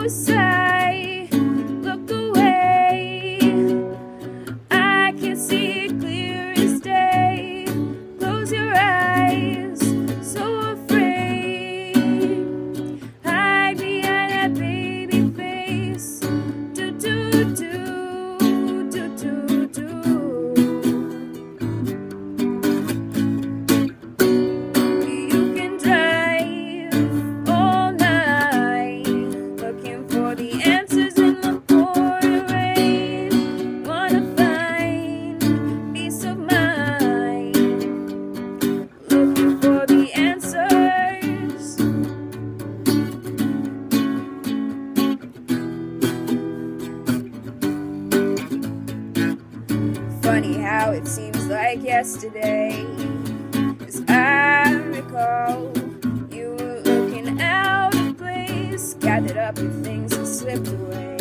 a sigh, look away. I can see it clear as day. Close your eyes, so afraid. Hide behind that baby face. Do do do do do do. You can drive all night looking for the answers in the pouring rain. Wanna find peace of mind, looking for the answers. Funny how it seems like yesterday, as I recall, you were looking out of place, gathered up your things and slipped away.